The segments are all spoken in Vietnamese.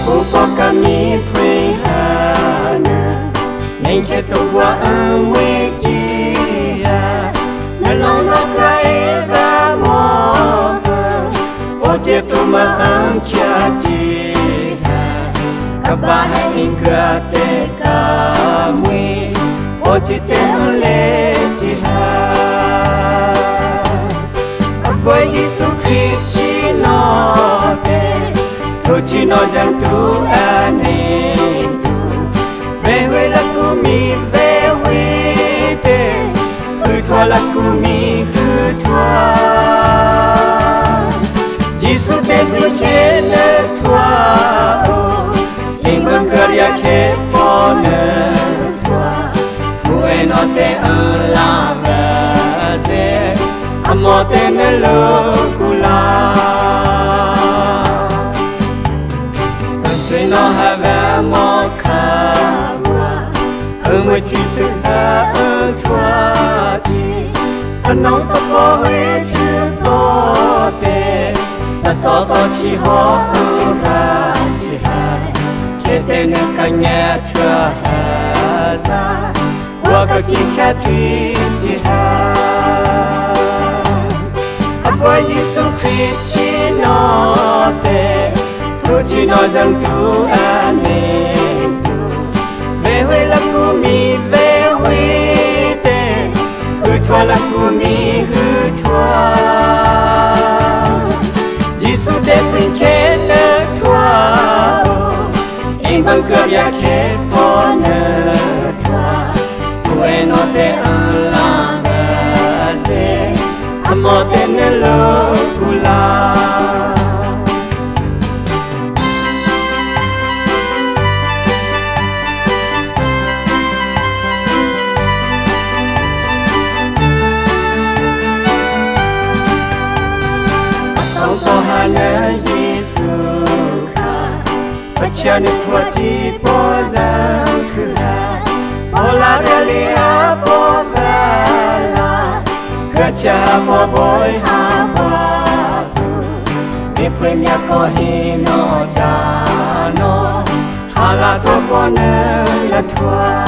Bố có cả mi pray hana nên khi tôi qua ở mê chi à nên lòng nó cái và mò bố kia tôi mà ăn kia chi à các bà hãy in cửa tê cả mui bố chỉ tê hơn lê chi ha bởi Giêsu Christ chỉ nó tê thôi chỉ nói rằng tu anh em tu về huế là cu mi về huế tê hư thoa là cu mi hư thoa Giêsu tê bình kê nơ thoa em bằng cờ ya kê po nơ thoa huế nó tê ơ la vơ dê amo tê nơ lô cu la nó ha ve mò kha ở môi chi sự ha ở thua chi thân nông tập bỏ huế chữ to tê ta to chi ho ra chi ha kê tê nè cả nhà thưa ha ra qua cả kia khe thủy chi ha qua Giêsu Christ chi nó tê tôi chỉ nói rằng tu anh em tu về huế là cu mi về huế tê hư thoa là cu mi hư thoa Giêsu tê bình kê nơ thoa em bằng cờ ya kê po nơ thoa huế nó tê ơ la vơ dê amo tê nơ lô cu la Hana Giêsu kha bacha ni thua chi po giang kha po la rali ha po la gacha mo boy ha ba tu ni pwenya ko hi no da no hala to po na la thua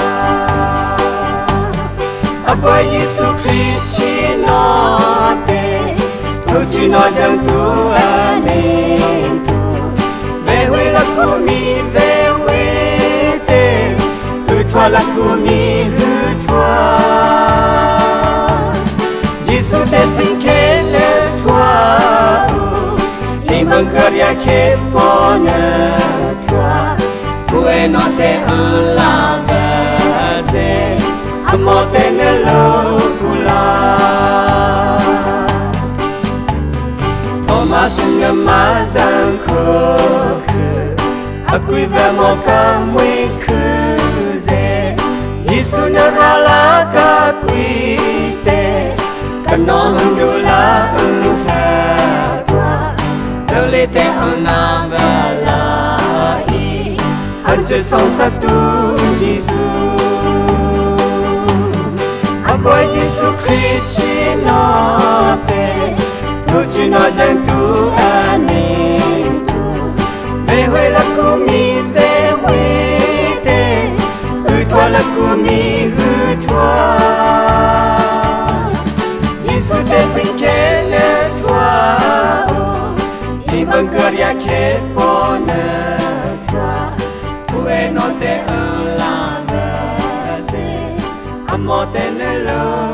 abo Giêsu Christ chi no te tôi chỉ nói rằng tu anh em tu về huế là cu mi về huế tê hư thoa là cu mi hư thoa Giêsu tê bình kê nơ thoa em bằng cờ ya kê po nơ thoa huế nó tê ơ la vơ dê amo tê nơ lô cu la Masih mazang khờ akui ve mo ka mui khuze Giêsu na ra la ka kui te kano hundu la ha tua sole te ona va la i hanje song sa tu Giêsu abo Giêsu Christ chi no te tôi chỉ nói rằng tu anh em tu về huế là cu mi về huế tê hư thoa là cu mi hư thoa Giêsu tê bình kê nơ thoa em bằng cờ ya kê po nơ thoa huế nó tê ơ la vơ dê amo tê nơ lô